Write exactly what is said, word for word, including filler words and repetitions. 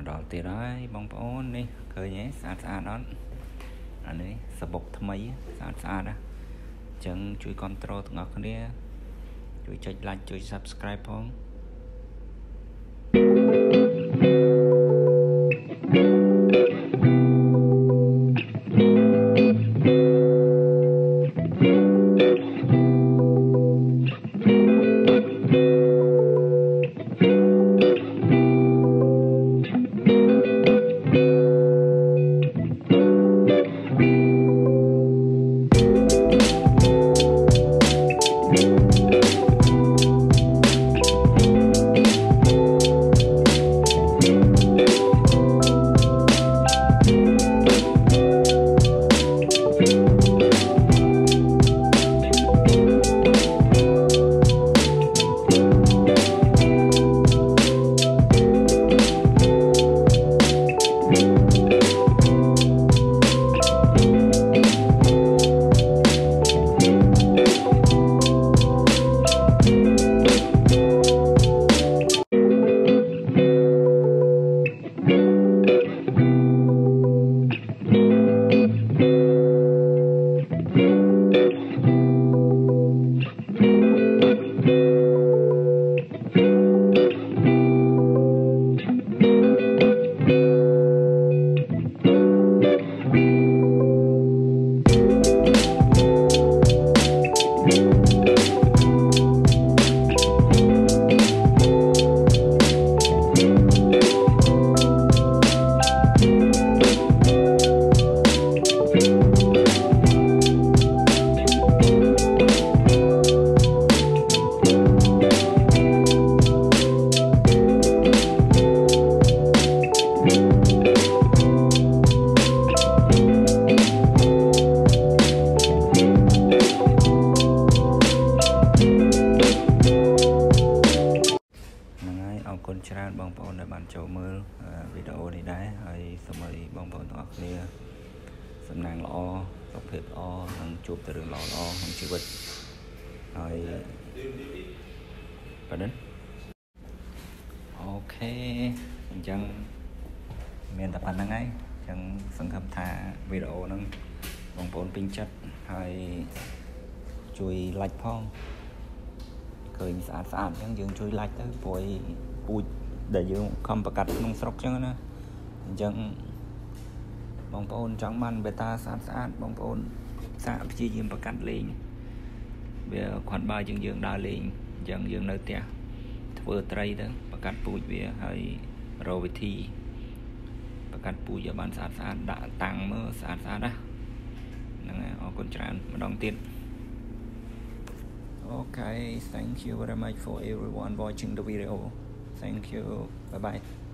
ដល់ទៀតហើយបងប្អូននេះឃើញទេស្អាតស្អាតអត់អានេះសបុកថ្មីស្អាតស្អាតណាអញ្ចឹងជួយគ្រប់គ្រងទាំងអស់គ្នាជួយចុច like ជួយ subscribe ផងអរគុណច្រើនបងប្អូនដែលបានចូលមើលវីដេអូនេះដែរហើយសូមឲ្យបងប្អូនទាំងអស់គ្នាសំណាងល្អសុខភាពល្អនិងជួបតែរឿងល្អៗក្នុងជីវិតហើយប៉ណ្ណឹងអូខេអញ្ចឹងមានតែប៉ុណ្្នឹងហើយអញ្ចឹងសង្ឃឹមថាវីដេអូហ្នឹងបងប្អូនពេញចិត្តហើយជួយ like ផងឃើញស្អាតស្អាតអញ្ចឹងយើងជួយ like ទៅព្រោះពូជដែលយើងខំប្រកាសក្នុងស្រុកអញ្ចឹងណាអញ្ចឹងបងប្អូនចង់បាន Betta ស្អាតស្អាតបងប្អូនសាកព្យាយាមប្រកាសលេងវាគ្រាន់បើយើងយើងដើរលេងអញ្ចឹងយើងនៅផ្ទះធ្វើត្រីទៅប្រកាសពូជវាហើយរកវិធីប្រកាសពូជឲ្យបានស្អាតស្អាតដាក់តាំងមើលស្អាតស្អាតណាហ្នឹងហើយអរគុណច្រើនម្ដងទៀតOkay, thank you very much for everyone watching the video. Thank you. Bye bye.